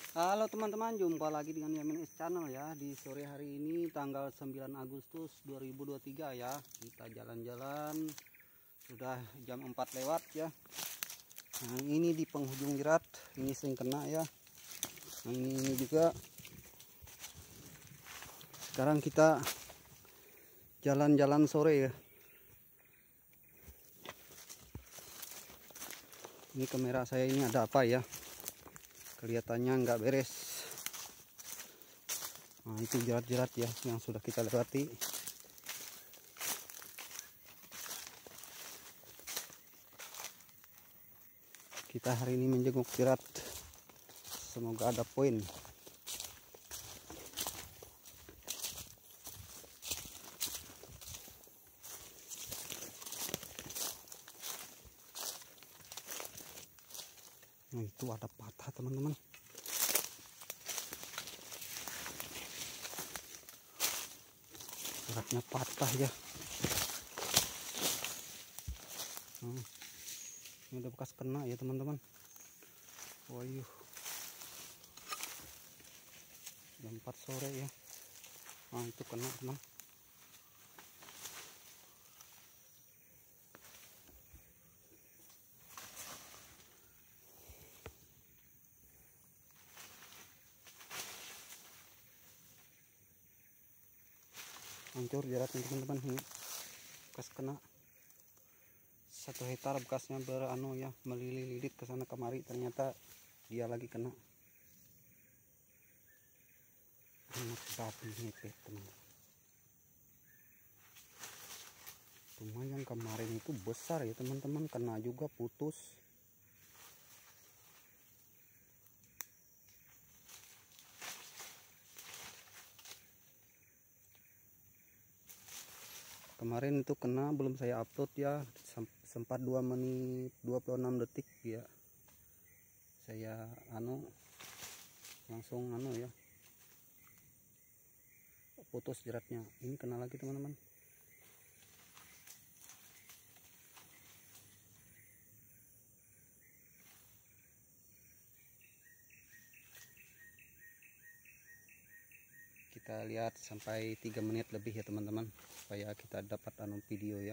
Halo teman-teman, jumpa lagi dengan Yamin S Channel ya. Di sore hari ini tanggal 9 Agustus 2023 ya. Kita jalan-jalan, sudah jam 4 lewat ya. Nah, ini di penghujung jerat, ini sering kena ya. Nah, ini juga. Sekarang kita jalan-jalan sore ya. Ini kamera saya ini ada apa ya? Kelihatannya nggak beres. Nah, itu jerat-jerat ya yang sudah kita lewati. Kita hari ini menjenguk jerat, semoga ada poin. Nah, itu ada patah teman-teman. Jeratnya patah ya. Nah, ini udah bekas kena ya teman-teman. Wayuh, jam 4 sore ya. Nah, itu kena teman. Hancur jeratnya teman-teman. Ini bekas kena 1 hektar bekasnya beranu ya, melililit ke sana kemari, ternyata dia lagi kena. Anak babi ngepet teman-teman. Cuma yang kemarin itu besar ya teman-teman, kena juga putus. Kemarin itu kena, belum saya upload ya, sempat 2 menit 26 detik ya. Saya langsung ya, putus jeratnya. Ini kena lagi teman-teman. Kita lihat sampai 3 menit lebih ya teman-teman, supaya kita dapat video ya.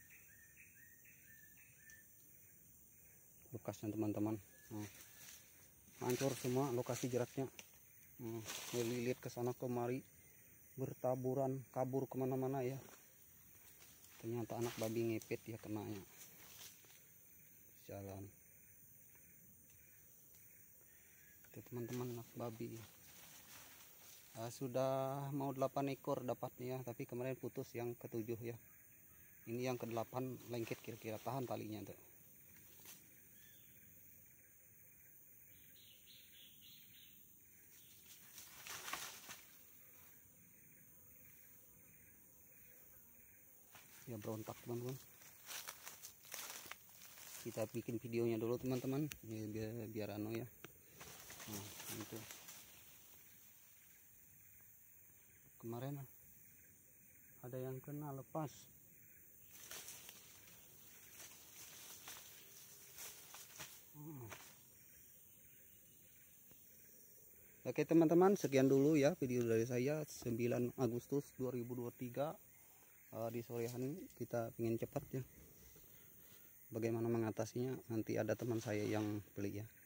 Bekasnya teman-teman. Nah, hancur semua lokasi jeratnya. Melilit ke sana kemari, bertaburan, kabur kemana-mana ya. Ternyata anak babi ngepet ya kenanya. Jalan. Itu teman-teman, anak babi. Sudah mau 8 ekor dapatnya, tapi kemarin putus yang ke-7 ya. Ini yang ke-8 lengket kira-kira, tahan talinya tuh. Ya berontak teman-teman. Kita bikin videonya dulu teman-teman, biar ya. Nah, itu kemarin ada yang kena lepas. Oke teman-teman, sekian dulu ya video dari saya 9 Agustus 2023. Di sore hari kita ingin cepat ya. Bagaimana mengatasinya, nanti ada teman saya yang beli ya.